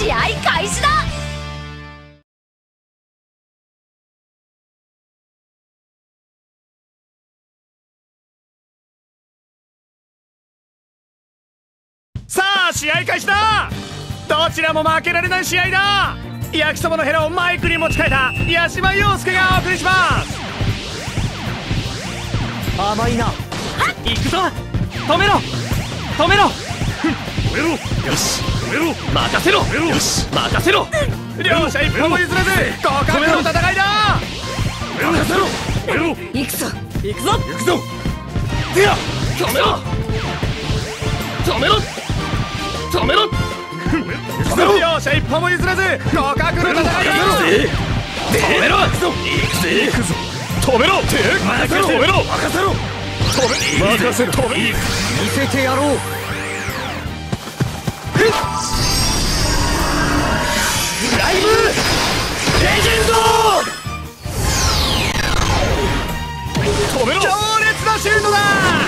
試合開始だ。 さあ試合開始だ。どちらも負けられない試合だ。焼きそばのヘラをマイクに持ち替えた八島陽介がお送りします。甘いな。行くぞ。止めろ止めろ止めろ。よし止めろ。任せろ。よし任せろ。両者一歩も譲らず互角の戦いだ。任せろ。止めろ。 行くぞ行くぞ行くぞ。でや止めろ止めろ止めろ止めろ。両者一歩も譲らず互角の戦いだ。止めろ。行くぞ行くぞ。止めろ任せろ。止めろ任せろ。任せろ。止め見せてやろう。フライムレジェンド。止めろ。強烈なシュートだ。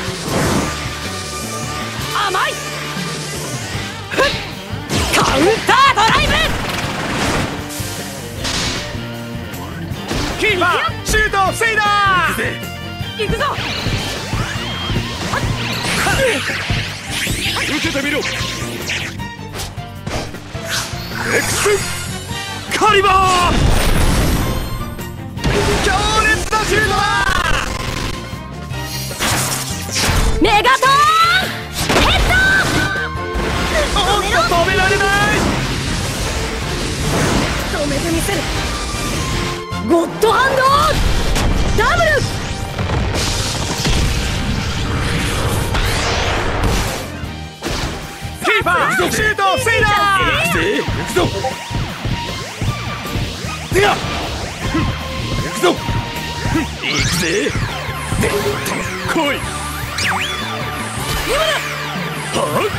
甘い。カウンタードライブ。キーパーシュートを防いだ。行くぞ。受けてみろ。エクスカリバー。強烈なシュートだ。 メガトーンヘッド。 おっと止められない。 止めてみせる。ゴッドハンドダブル。 キーパーシュートを防いだ。行くぞ。でや行くぞ。行くぜ。来い。今だ。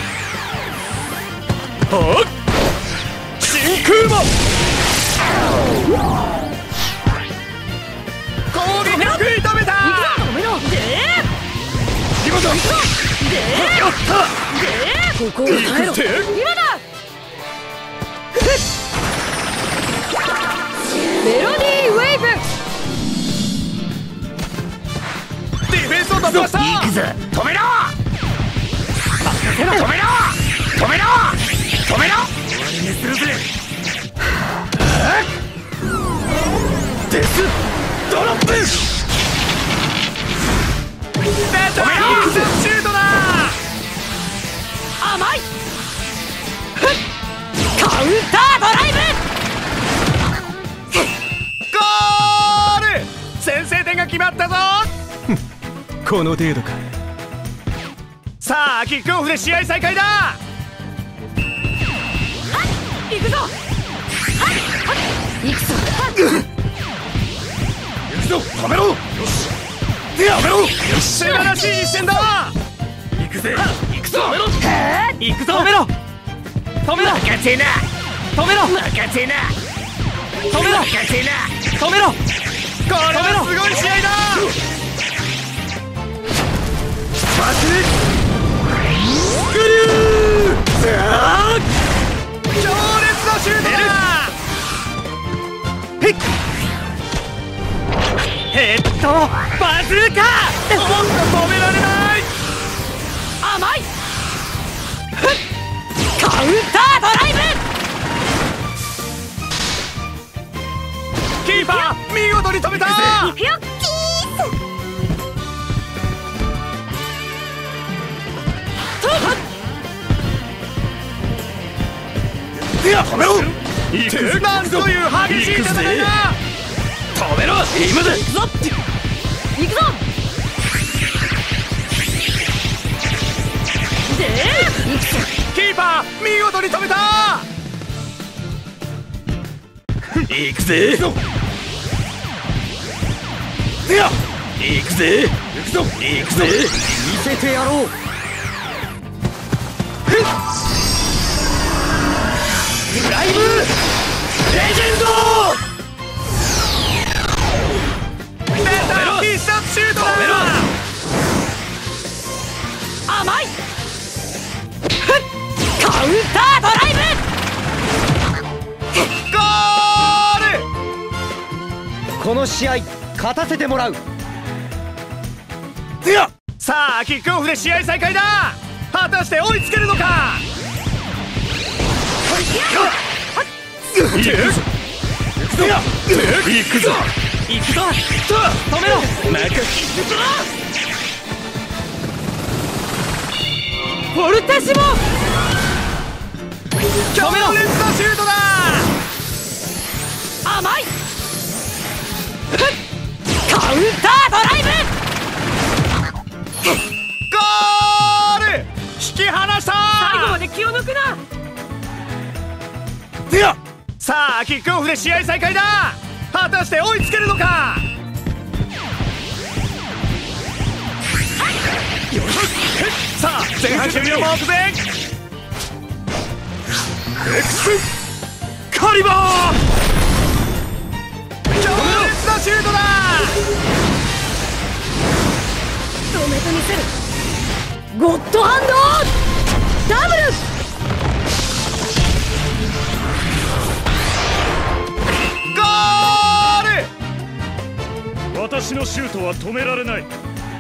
はっ真空魔。攻撃を食い止めた。 止めろ。 今だ。やった。 ここを耐えろ。今だ。メロディーウェイブ。 ディフェンスを突破した。行くぞ。止めろ止めろ止めろ止めろ止めろ。終わりにするぜ。デスドロップ。出た。シュートだ。甘い。カウンタードライブ。ゴール。先制点が決まったぞ。この程度か。さあキックオフで試合再開だ。行くぞ。 行くぞ。 行くぞ。止めろ。よし。でやめろ。よし。素晴らしい一戦だ。行くぜ。行くぞ。止めろ。行くぞ。止めろ。止めろ。負けてな。止めろ。負けてな。止めろ。負けてな。止めろ。これはすごい試合だ。待て。グリュー。強烈なシュートだ。ヘッドバズーカ。おっと止められない。甘い。カウンタードライブ。キーパー見事に止めた。 行くよ。 でや止めろ。なんという激しい戦いだ。止めろ。今だ。行くぞ。 行くぞ。で行くぞ。 キーパー見事に止めた。行くぜ。でや行くぜ。行くぞ。行くぜ。見せてやろう。プライムレジェンド。出た。必殺シュートだ。甘い。カウンタードライブ。 この試合勝たせてもらう。 さあキックオフで試合再開だ。果たして追いつけるのか。行くぞ行くぞ止めろ。 フォルテシモ強烈なシュートだ。 甘いカウンタードライブゴール引き離した。 最後まで気を抜くな。 さあキックオフで試合再開だ。果たして追いつけるのか。さあ前半終了目前。エクスカリバー強烈なシュートだ。 止めてみせる。ゴッドハンドダブル私のシュートは止められない。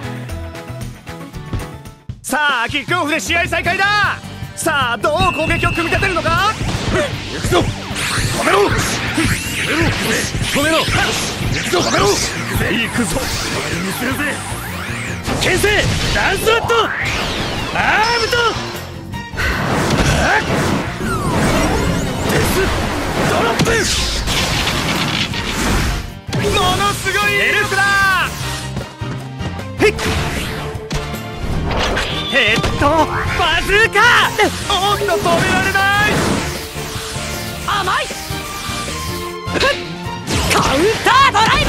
さあキックオフで試合再開だ。さあどう攻撃を組み立てるのか。行くぞ止めろ止めろ行くぞ止めろ行くぞ見せるぜ。牽制ダンスラットアームとデスドロップ。ものすごい威力だ。ヘッドバズーカ。おっと止められない。 甘いカウンタードライ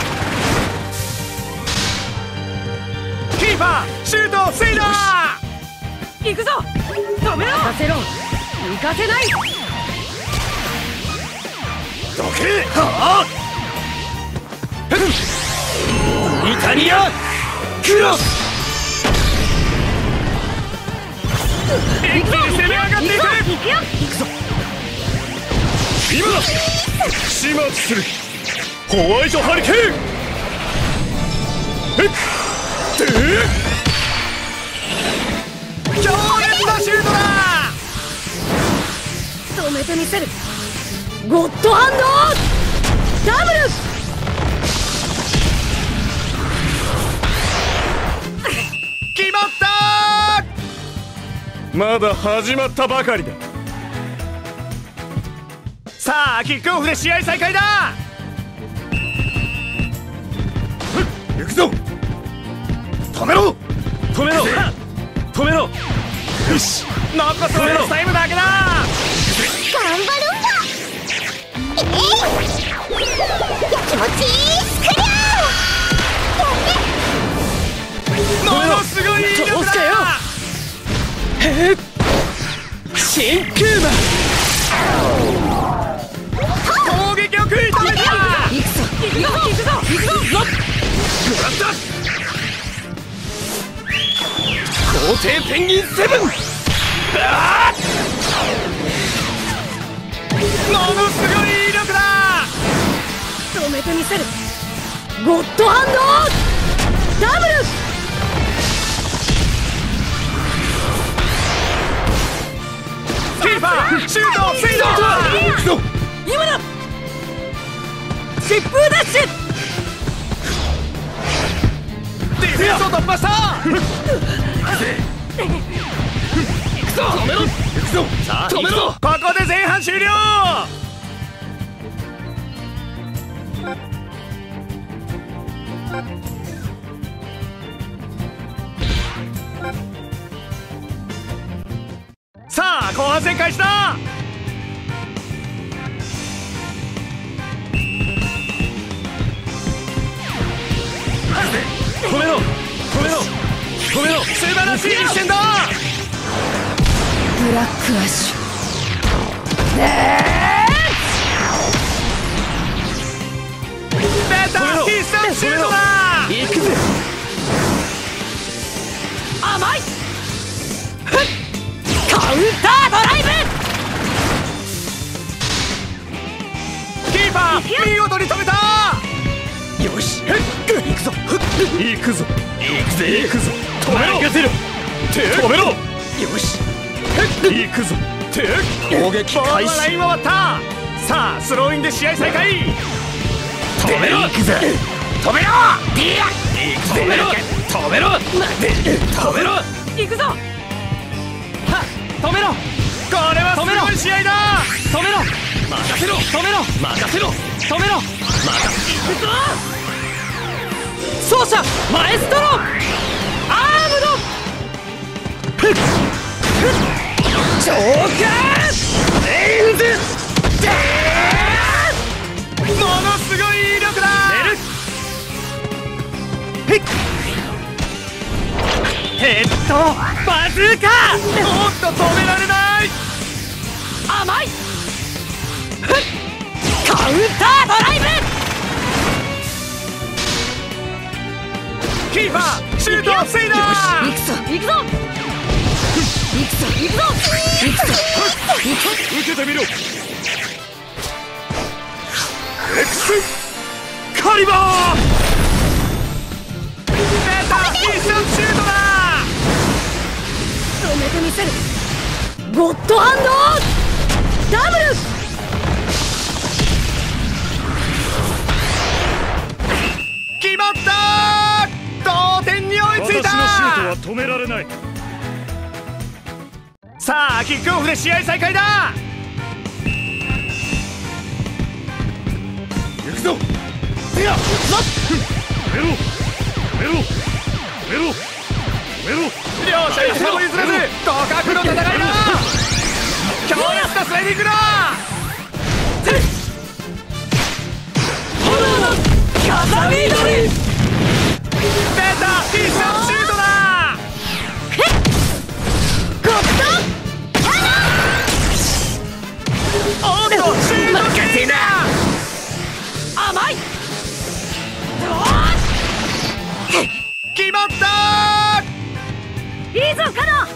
ブ。キーパーシュートを防いだ。 ブ行くぞ止めろ。任せろ行かせない。 どけはあイタリアクロス。一気に攻め上がっていく。 行くよ行くぞ今だ。始末するホワイトハリケーン。強烈なシュートだ。 止めてみせる。ゴッドハンドダブル決まった。まだ始まったばかりだ。さあキックオフで試合再開だ。行くぞ止めろ止めろ止めろ。よし残すはレースタイムだけだ。 頑張るんだ。やきもちスクリャー。 ものすごい威力だ。真空魔攻撃を食い止めた。 行くぞ行くぞ行くぞ行くぞ。 グラッタ皇帝ペンギンセブン。ものすごい威力だ。 止めてみせる。ゴッドハンドダブルキーパーシュートを防いだ。 今だ疾風ダッシュ。 ディフェンスを突破した。行くぞ止めろ行くぞさあ止めろ。ここで前半終了。さあ後半戦開始だ。止めろ止めろ止めろ。素晴らしい一戦だ。 ブラックアッシュ出た必殺シュートだ。行くぜ甘いカウンタードライブ。 キーパー見事に止めた。 行くぞ行くぞ止めろ止めろよし行くぞ攻撃開始。ライン回った。さあスローインで試合再開。止めろ行くぞ止めろ止めろ止めろ止めろ行くぞ。 止めろ。 これはすごい試合だ。 止めろ。 任せろ止めろ。 任せろ止めろ。 行くぞ。 奏者マエストロアームド召喚レインズものすごい威力だ。 ヘッドバズーカおっと止められない。 甘いカウンタードライブキーパーシュートを防いだ。 行くぞ行くぞ行くぞ行くぞ行くぞ受けてみろ。エクスカリバー出た必殺シュートだ。 止めてみせる。ゴッドハンドダブル。 決まった。同点に追いついた。 私のシュートは止められない。 さあキックオフで試合再開だ。行くぞ。せやメロメロメロメロ。 両者一歩も譲らず互角の戦いだ。強烈なスライディングだ。 炎の風見鳥出た必殺シュートだ。 ゴッおっとシュート決定だ。 甘い決まった。 いいぞカノ。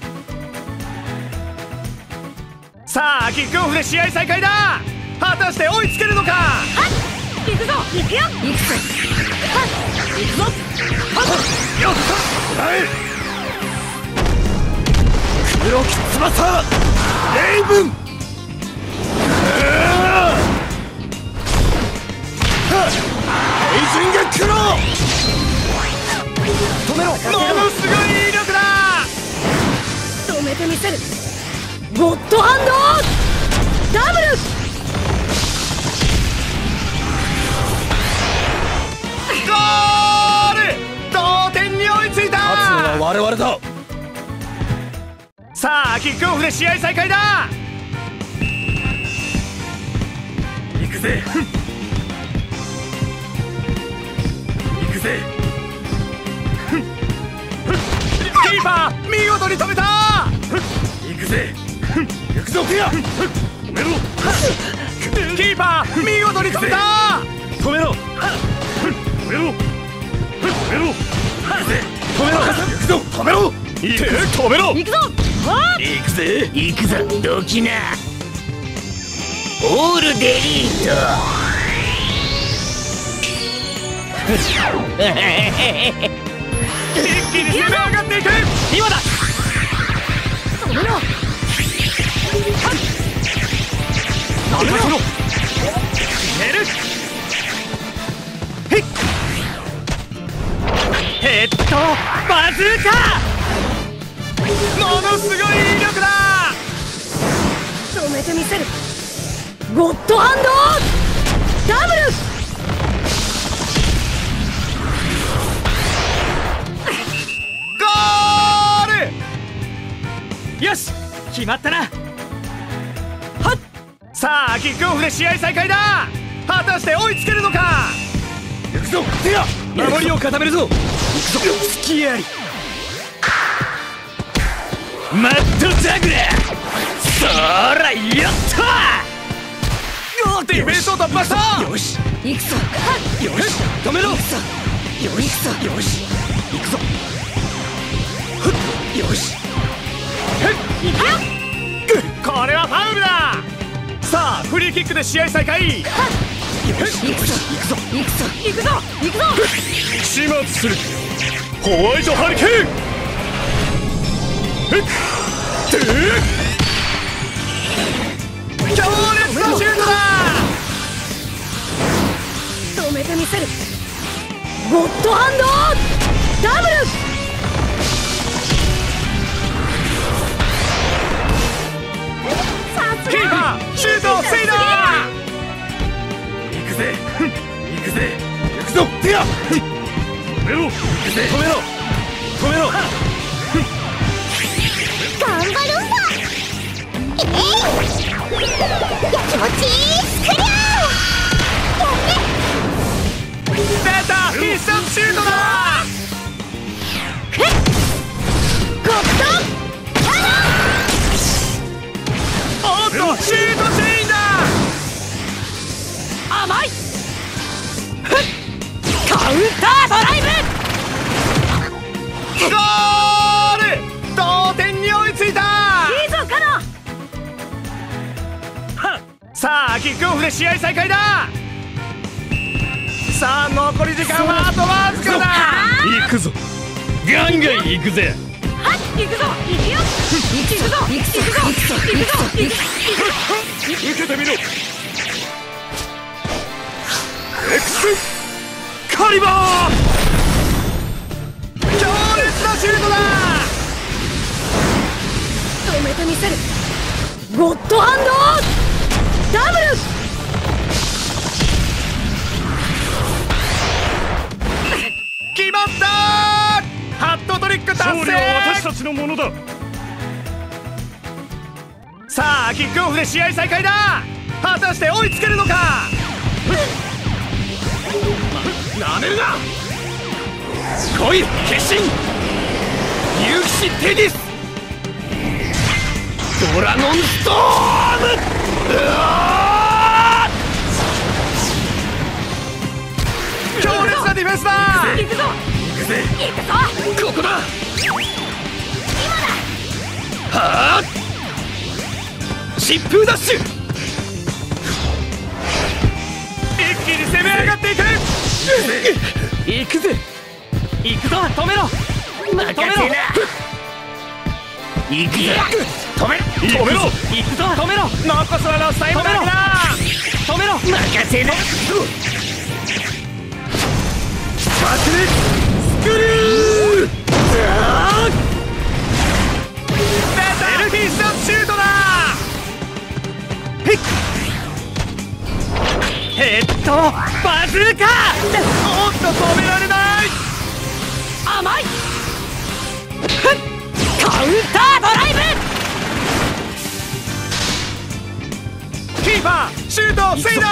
さあキックオフで試合再開だ。果たして追いつけるのか。 行くぞ行くよ行くぞ行くぞよっ黒き翼レイブン。エイジングクロー止めろ。 ものすごい威力だ。 止めてみせる。ゴッドハンドダブル。 ゴール。同点に追いついた。勝つのは我々だ。さあキックオフで試合再開だ。行くぜ行くぜ。キーパー見事に止めた。行くぜ行くぞフィア止めろ。キーパー見事に止めた。止めろ止めろ止めろ止めろ行くぞ止めろ止めろ行くぞ。 行くぜ行くぞドキナオールデリート。一気に攻め上がっていく。 今だ。 止めろ。 止めろ寝る。 ヘッドバズーカものすごい威力だ。 止めてみせる。ゴッドハンドダブル。 ゴール。 よし決まったな。 さあキックオフで試合再開だ。果たして追いつけるのか。行くぞテア守りを固めるぞ。行くぞスキーありマットザグラそらやったディフェンスを突破した。よし行くぞよし止めろ。よし行くぞよし行くぞよし行くよ。 これはファウルだ。さあフリーキックで試合再開。よ始末する。ホワイトハリケーン。 強烈なシュートだ。 止めてみせる。ゴッドハンドダブル。 キーパーシュートを防いだ。行くぜ行くぜ行くぞ。ティア止めろ。 行くぜ。止めろ止めろ。 頑張るんだ。やきもちスクリャー。 出た必殺シュートだ。 ゴッドおっとシュートチェインだ。 甘い。カウンタードライブ。 ゴール。同点に追いついた。 いいぞカナ。 さあキックオフで試合再開だ。さあ残り時間はあとわずかだ。 行くぞ。ガンガン行くぜ。 はい行くぞ行くよ。行くぞ行くぞ行くぞ行くぞ行くぞ。 受けてみろ。 エクスカリバー。強烈なシュートだ。 止めてみせる。ゴッドハンドダブル。 決まった。ハットトリック達勝利は私成。 たちのものだ。 さあキックオフで試合再開だ。果たして追いつけるのか。なめるな。来い決心勇気士テディス。ドラゴンストーム。強烈なディフェンスだ。 行くぞ行くぜ。 行くぞ。 ここだ。はあ疾風ダッシュ。一気に攻め上がっていく。 行くぜ。行くぞ。止めろ。止めろ。 行くぜ。止めろ。 行くぞ。止めろ。 残すはロスタイムだけだ。 止めろ。 任せな。バスレスクリュー。エルフィスのシュートだ。 ヘッドバズーカ。 おっと止められない。 甘い。カウンタードライブ。 キーパーシュートを防いだ。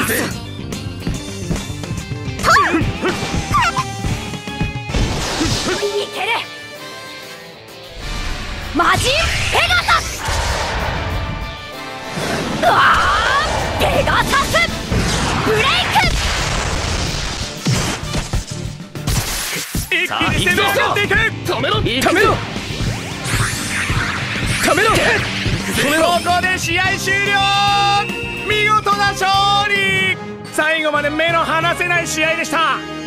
いける。マジンペガサス。うわーペガサスブレイク。 一気に攻め上がっていく。 止めろ。 止めろ。止めろ。ここで試合終了。見事な勝利。最後まで目の離せない試合でした。